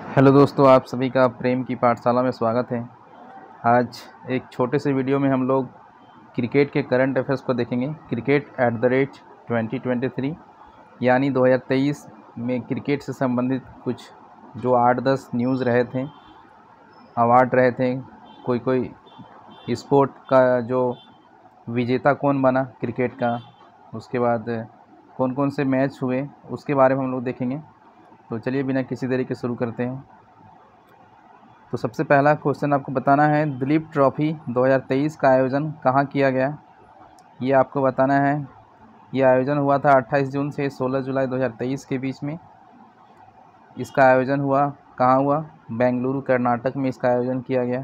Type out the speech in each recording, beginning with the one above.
Hello दोस्तों, आप सभी का प्रेम की पाठशाला में स्वागत है। आज एक छोटे से वीडियो में हम लोग क्रिकेट के करंट अफेयर्स को देखेंगे। क्रिकेट एट द रेट 2023 यानी 2023 में क्रिकेट से संबंधित कुछ जो 8-10 न्यूज़ रहे थे, अवार्ड रहे थे, कोई स्पोर्ट का जो विजेता कौन बना क्रिकेट का, उसके बाद कौन कौन से मैच हुए, उसके बारे में हम लोग देखेंगे। तो चलिए बिना किसी देरी के शुरू करते हैं। तो सबसे पहला क्वेश्चन आपको बताना है, दिलीप ट्रॉफी 2023 का आयोजन कहाँ किया गया, ये आपको बताना है। ये आयोजन हुआ था 28 जून से 16 जुलाई 2023 के बीच में। इसका आयोजन हुआ कहाँ हुआ? बेंगलुरु कर्नाटक में इसका आयोजन किया गया।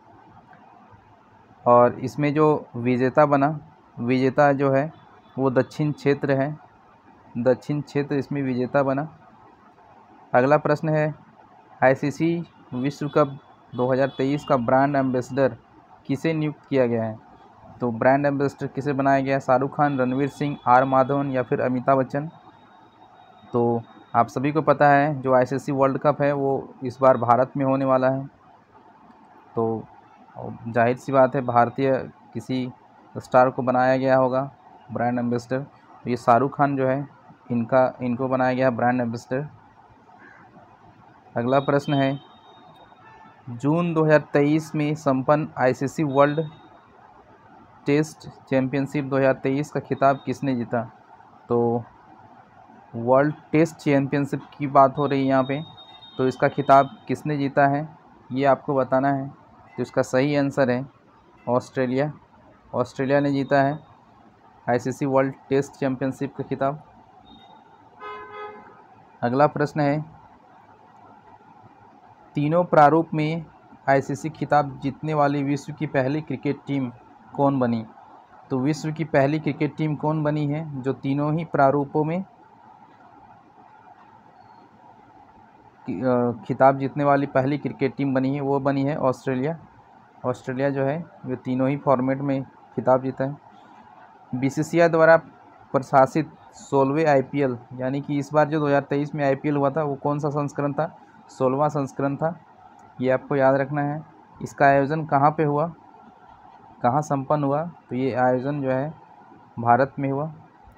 और इसमें जो विजेता बना, विजेता जो है वो दक्षिण क्षेत्र है, दक्षिण क्षेत्र इसमें विजेता बना। अगला प्रश्न है, आईसीसी विश्व कप 2023 का ब्रांड एम्बेसडर किसे नियुक्त किया गया है? तो ब्रांड एम्बेसडर किसे बनाया गया है? शाहरुख खान, रणवीर सिंह, आर माधवन या फिर अमिताभ बच्चन? तो आप सभी को पता है जो आईसीसी वर्ल्ड कप है वो इस बार भारत में होने वाला है। तो जाहिर सी बात है भारतीय किसी स्टार को बनाया गया होगा ब्रांड एम्बेसडर। तो ये शाहरुख खान जो है इनको बनाया गया है ब्रांड एम्बेसडर। अगला प्रश्न है, जून 2023 में संपन्न आईसीसी वर्ल्ड टेस्ट चैंपियनशिप 2023 का खिताब किसने जीता? तो वर्ल्ड टेस्ट चैंपियनशिप की बात हो रही है यहाँ पे, तो इसका खिताब किसने जीता है ये आपको बताना है। तो इसका सही आंसर है ऑस्ट्रेलिया। ऑस्ट्रेलिया ने जीता है आईसीसी वर्ल्ड टेस्ट चैंपियनशिप का खिताब। अगला प्रश्न है, तीनों प्रारूप में आईसीसी खिताब जीतने वाली विश्व की पहली क्रिकेट टीम कौन बनी? तो विश्व की पहली क्रिकेट टीम कौन बनी है जो तीनों ही प्रारूपों में खिताब जीतने वाली पहली क्रिकेट टीम बनी है? वो बनी है ऑस्ट्रेलिया। ऑस्ट्रेलिया जो है वो तीनों ही फॉर्मेट में खिताब जीता है। बीसीसीआई द्वारा प्रशासित 16वें आईपीएल, यानी कि इस बार जो 2023 में आईपीएल हुआ था वो कौन सा संस्करण था? 16वां संस्करण था। ये आपको याद रखना है। इसका आयोजन कहाँ पे हुआ, कहाँ संपन्न हुआ? तो ये आयोजन जो है भारत में हुआ।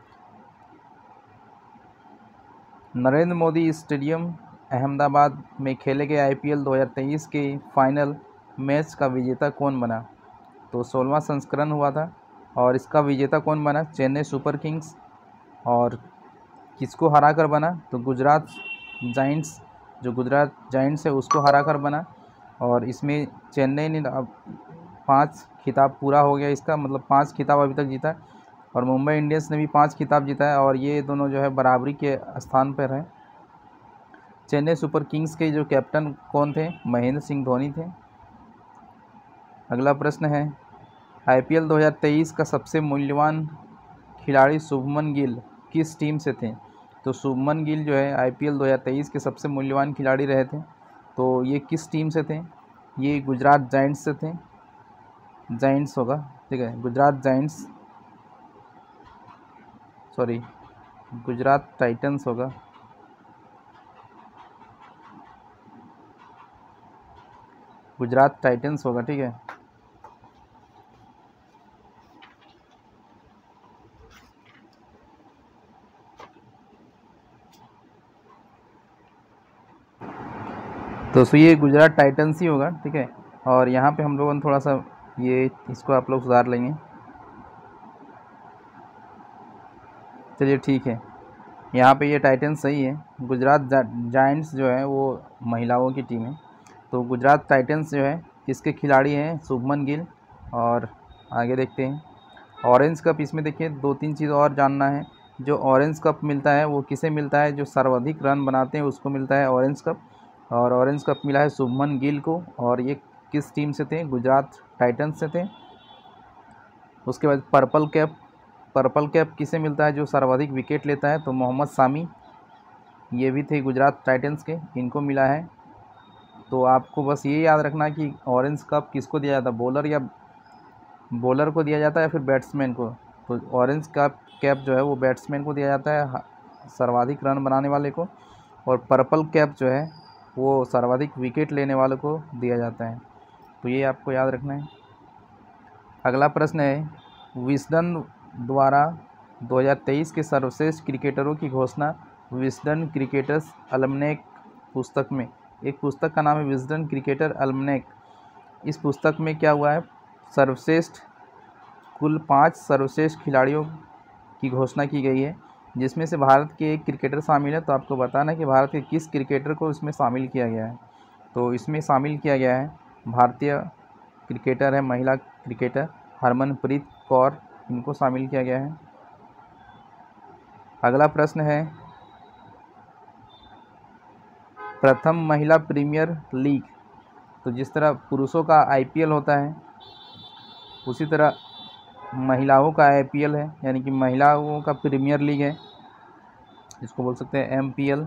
नरेंद्र मोदी स्टेडियम अहमदाबाद में खेले गए आईपीएल 2023 के फाइनल मैच का विजेता कौन बना? तो 16वां संस्करण हुआ था और इसका विजेता कौन बना? Chennai super kings. और किसको हरा कर बना? तो गुजरात जायंट्स, जो गुजरात जायंट्स है उसको हरा कर बना। और इसमें चेन्नई ने अब 5 खिताब पूरा हो गया इसका, मतलब 5 खिताब अभी तक जीता है। और मुंबई इंडियंस ने भी 5 खिताब जीता है और ये दोनों जो है बराबरी के स्थान पर हैं। चेन्नई सुपर किंग्स के जो कैप्टन कौन थे? महेंद्र सिंह धोनी थे। अगला प्रश्न है, आईपीएल 2023 का सबसे मूल्यवान खिलाड़ी शुभमन गिल किस टीम से थे? तो शुभमन गिल जो है आईपीएल 2023 के सबसे मूल्यवान खिलाड़ी रहे थे। तो ये किस टीम से थे? ये गुजरात जायंट्स से थे। जायंट्स होगा, ठीक है, Gujarat giants, sorry Gujarat titans होगा। गुजरात टाइटंस होगा, ठीक है। तो ये गुजरात टाइटंस ही होगा, ठीक है। और यहाँ पे हम लोगों ने थोड़ा सा ये इसको आप लोग सुधार लेंगे। चलिए ठीक है, यहाँ पे ये टाइटंस सही है। गुजरात जायंट्स जो है वो महिलाओं की टीम है। तो गुजरात टाइटंस जो है किसके खिलाड़ी हैं? शुभमन गिल। और आगे देखते हैं, ऑरेंज कप, इसमें देखिए 2-3 चीज़ और जानना है। जो ऑरेंज कप मिलता है वो किसे मिलता है? जो सर्वाधिक रन बनाते हैं उसको मिलता है ऑरेंज कप। और ऑरेंज कप मिला है शुभमन गिल को। और ये किस टीम से थे? गुजरात टाइटंस से थे। उसके बाद पर्पल कैप, पर्पल कैप किसे मिलता है? जो सर्वाधिक विकेट लेता है, तो मोहम्मद सामी, ये भी थे गुजरात टाइटंस के, इनको मिला है। तो आपको बस ये याद रखना कि ऑरेंज कप किसको दिया जाता है, बॉलर को दिया जाता है या फिर बैट्समैन को। तो ऑरेंज कैप जो है वो बैट्समैन को दिया जाता है, सर्वाधिक रन बनाने वाले को। और पर्पल कैप जो है वो सर्वाधिक विकेट लेने वालों को दिया जाता है। तो ये आपको याद रखना है। अगला प्रश्न है, विस्डन द्वारा 2023 के सर्वश्रेष्ठ क्रिकेटरों की घोषणा विस्डन क्रिकेटर्स अलमनैक पुस्तक में, एक पुस्तक का नाम है विस्डन क्रिकेटर अलमनैक। इस पुस्तक में क्या हुआ है, सर्वश्रेष्ठ कुल 5 सर्वश्रेष्ठ खिलाड़ियों की घोषणा की गई है, जिसमें से भारत के एक क्रिकेटर शामिल है। तो आपको बताना है कि भारत के किस क्रिकेटर को इसमें शामिल किया गया है। तो इसमें शामिल किया गया है भारतीय क्रिकेटर है, महिला क्रिकेटर हरमनप्रीत कौर, इनको शामिल किया गया है। अगला प्रश्न है, प्रथम महिला प्रीमियर लीग। तो जिस तरह पुरुषों का आईपीएल होता है, उसी तरह महिलाओं का आईपीएल है, यानी कि महिलाओं का प्रीमियर लीग है, जिसको बोल सकते हैं एमपीएल।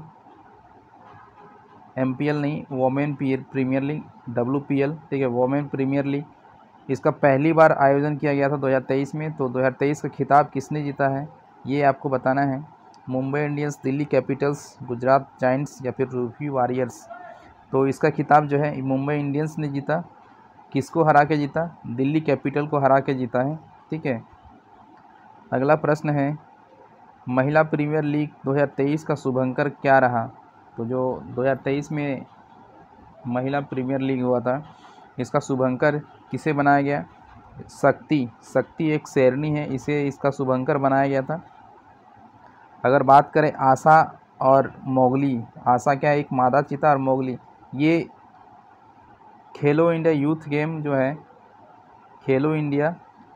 एमपीएल नहीं, वोमेन प्रीमियर लीग, डब्ल्यूपीएल, ठीक है, वोमेन प्रीमियर लीग। इसका पहली बार आयोजन किया गया था 2023 में। तो 2023 का खिताब किसने जीता है, ये आपको बताना है। Mumbai Indians, Delhi capitals, Gujarat giants या फिर रूही वॉरियर्स। तो इसका खिताब जो है मुंबई इंडियंस ने जीता। किसको हरा के जीता, दिल्ली कैपिटल को हरा के जीता है, ठीक है। अगला प्रश्न है, महिला प्रीमियर लीग 2023 का शुभंकर क्या रहा। तो जो 2023 में महिला प्रीमियर लीग हुआ था, इसका शुभंकर किसे बनाया गया, शक्ति एक शेरनी है, इसे इसका शुभंकर बनाया गया था। अगर बात करें आशा और मोगली, आशा क्या है, एक मादा चीता, और मोगली ये खेलो इंडिया यूथ गेम जो है, खेलो इंडिया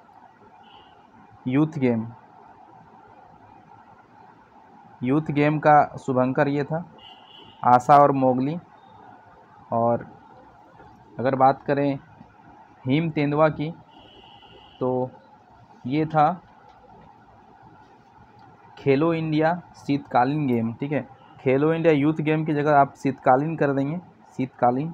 यूथ गेम का शुभंकर ये था, आशा और मोगली। और अगर बात करें हिम तेंदुआ की, तो ये था खेलो इंडिया शीतकालीन गेम, ठीक है। खेलो इंडिया यूथ गेम की जगह आप शीतकालीन कर देंगे, शीतकालीन,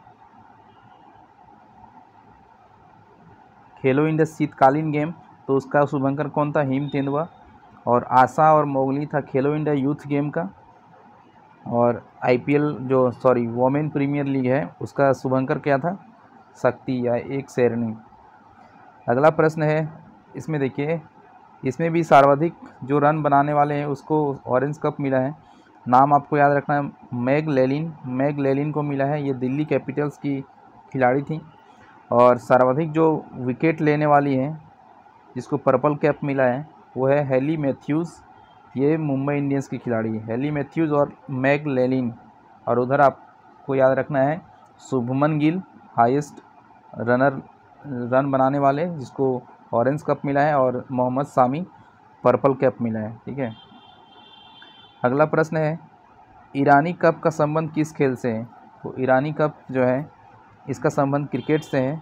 खेलो इंडिया शीतकालीन गेम। तो उसका शुभंकर कौन था, हिम तेंदुआ। और आशा और मोगली था खेलो इंडिया यूथ गेम का। और आईपीएल जो वोमेन प्रीमियर लीग है, उसका शुभंकर क्या था, शक्ति या एक शेरनी। अगला प्रश्न है, इसमें देखिए, इसमें भी सर्वाधिक जो रन बनाने वाले हैं उसको ऑरेंज कप मिला है। नाम आपको याद रखना है, मैग लेलिन को मिला है। ये दिल्ली कैपिटल्स की खिलाड़ी थी। और सर्वाधिक जो विकेट लेने वाली है, जिसको पर्पल कैप मिला है, वो है हेली मैथ्यूज़। ये मुंबई इंडियंस की खिलाड़ी है, हेली मैथ्यूज़ और मैग लेलिन। और उधर आपको याद रखना है शुभमन गिल, हाईएस्ट रन बनाने वाले, जिसको ऑरेंज कप मिला है, और मोहम्मद सामी पर्पल कैप मिला है, ठीक है। अगला प्रश्न है, ईरानी कप का संबंध किस खेल से है। तो ईरानी कप जो है, इसका संबंध क्रिकेट से है।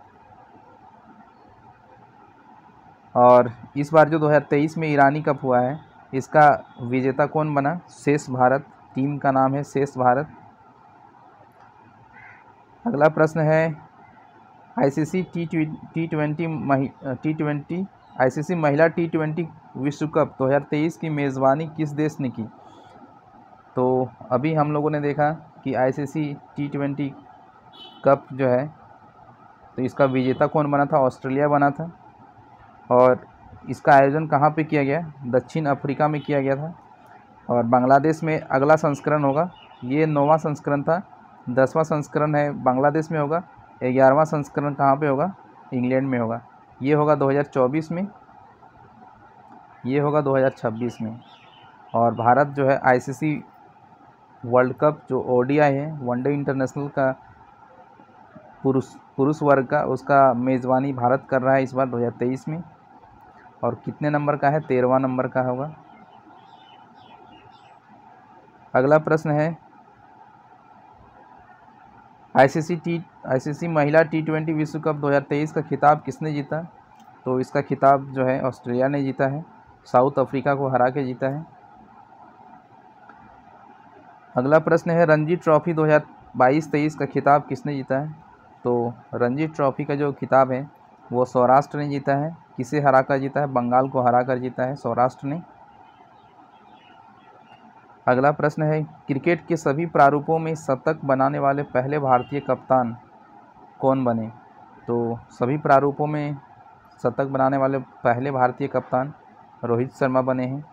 और इस बार जो 2023 में ईरानी कप हुआ है, इसका विजेता कौन बना, शेष भारत, टीम का नाम है शेष भारत। अगला प्रश्न है, आईसीसी महिला टी20 विश्व कप 2023 की मेज़बानी किस देश ने की। तो अभी हम लोगों ने देखा कि आईसीसी टी20 कप जो है, तो इसका विजेता कौन बना था, ऑस्ट्रेलिया बना था। और इसका आयोजन कहाँ पे किया गया, दक्षिण अफ्रीका में किया गया था। और बांग्लादेश में अगला संस्करण होगा, ये 9वां संस्करण था, 10वां संस्करण है बांग्लादेश में होगा, 11वां संस्करण कहाँ पे होगा, इंग्लैंड में होगा। ये होगा 2024 में, ये होगा 2026 में। और भारत जो है आईसीसी वर्ल्ड कप जो ओडीआई है, वनडे इंटरनेशनल का पुरुष वर्ग का, उसका मेज़बानी भारत कर रहा है इस बार 2023 में। और कितने नंबर का है, 13वां नंबर का होगा। अगला प्रश्न है, आईसीसी महिला टी20 विश्व कप 2023 का खिताब किसने जीता। तो इसका खिताब जो है ऑस्ट्रेलिया ने जीता है, साउथ अफ्रीका को हरा के जीता है। अगला प्रश्न है, रणजी ट्रॉफी 2022-23 का खिताब किसने जीता है। तो रणजी ट्रॉफी का जो खिताब है वो सौराष्ट्र ने जीता है। किसे हरा कर जीता है, बंगाल को हरा कर जीता है सौराष्ट्र ने। अगला प्रश्न है, क्रिकेट के सभी प्रारूपों में शतक बनाने वाले पहले भारतीय कप्तान कौन बने? तो सभी प्रारूपों में शतक बनाने वाले पहले भारतीय कप्तान रोहित शर्मा बने हैं।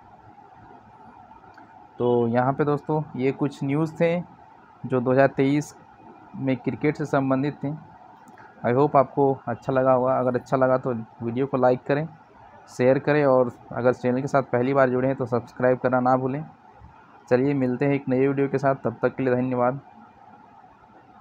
तो यहाँ पे दोस्तों ये कुछ न्यूज़ थे जो 2023 में क्रिकेट से संबंधित थे। आई होप आपको अच्छा लगा होगा। अगर अच्छा लगा तो वीडियो को लाइक करें, शेयर करें और अगर चैनल के साथ पहली बार जुड़े हैं तो सब्सक्राइब करना ना भूलें। चलिए मिलते हैं एक नई वीडियो के साथ, तब तक के लिए धन्यवाद।